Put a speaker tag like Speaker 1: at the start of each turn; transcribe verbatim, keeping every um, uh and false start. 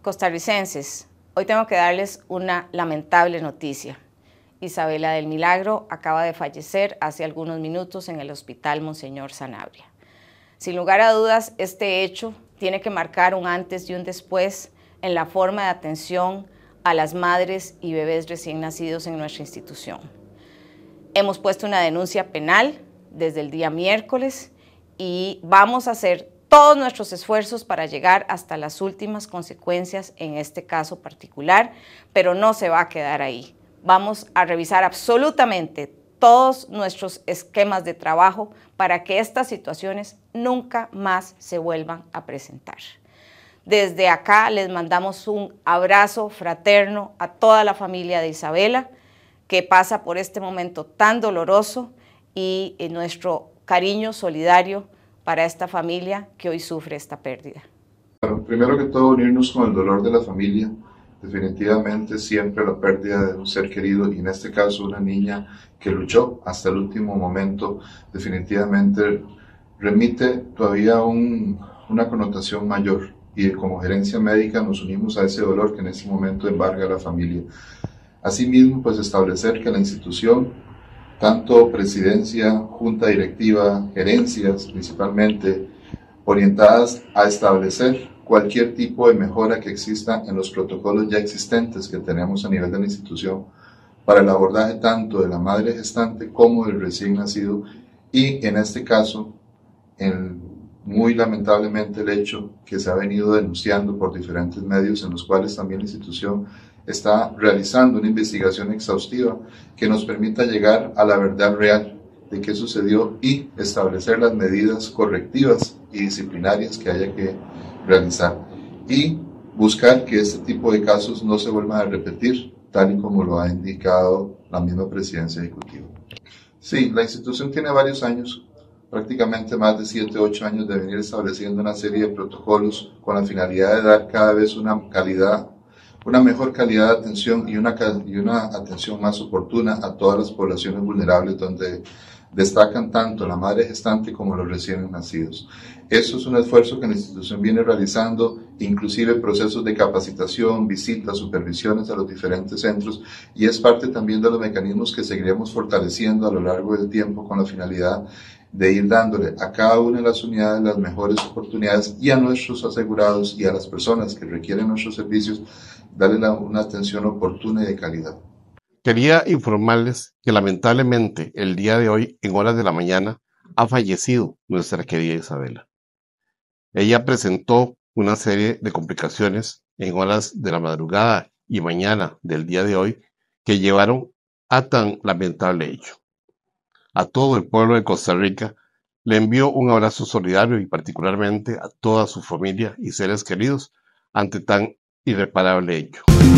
Speaker 1: Costarricenses, hoy tengo que darles una lamentable noticia. Isabela del Milagro acaba de fallecer hace algunos minutos en el Hospital Monseñor Sanabria. Sin lugar a dudas, este hecho tiene que marcar un antes y un después en la forma de atención a las madres y bebés recién nacidos en nuestra institución. Hemos puesto una denuncia penal desde el día miércoles y vamos a hacer todos nuestros esfuerzos para llegar hasta las últimas consecuencias en este caso particular, pero no se va a quedar ahí. Vamos a revisar absolutamente todos nuestros esquemas de trabajo para que estas situaciones nunca más se vuelvan a presentar. Desde acá les mandamos un abrazo fraterno a toda la familia de Isabela, que pasa por este momento tan doloroso, y nuestro cariño solidario para esta familia que hoy sufre esta pérdida.
Speaker 2: Bueno, primero que todo, unirnos con el dolor de la familia. Definitivamente siempre la pérdida de un ser querido, y en este caso una niña que luchó hasta el último momento, definitivamente remite todavía un, una connotación mayor, y como gerencia médica nos unimos a ese dolor que en este momento embarga a la familia. Asimismo, pues establecer que la institución, tanto presidencia, junta directiva, gerencias principalmente, orientadas a establecer cualquier tipo de mejora que exista en los protocolos ya existentes que tenemos a nivel de la institución para el abordaje tanto de la madre gestante como del recién nacido, y en este caso, en, muy lamentablemente el hecho que se ha venido denunciando por diferentes medios, en los cuales también la institución está realizando una investigación exhaustiva que nos permita llegar a la verdad real de qué sucedió y establecer las medidas correctivas y disciplinarias que haya que realizar, y buscar que este tipo de casos no se vuelvan a repetir, tal y como lo ha indicado la misma presidencia ejecutiva. Sí, la institución tiene varios años, prácticamente más de siete, ocho años de venir estableciendo una serie de protocolos con la finalidad de dar cada vez una calidad, una mejor calidad de atención y una, y una atención más oportuna a todas las poblaciones vulnerables, donde destacan tanto la madre gestante como los recién nacidos. Eso es un esfuerzo que la institución viene realizando, inclusive procesos de capacitación, visitas, supervisiones a los diferentes centros, y es parte también de los mecanismos que seguiremos fortaleciendo a lo largo del tiempo con la finalidad de ir dándole a cada una de las unidades las mejores oportunidades, y a nuestros asegurados y a las personas que requieren nuestros servicios, darle la, una atención oportuna y de calidad.
Speaker 3: Quería informarles que lamentablemente el día de hoy, en horas de la mañana, ha fallecido nuestra querida Isabela. Ella presentó una serie de complicaciones en horas de la madrugada y mañana del día de hoy que llevaron a tan lamentable hecho. A todo el pueblo de Costa Rica le envío un abrazo solidario, y particularmente a toda su familia y seres queridos ante tan irreparable hecho.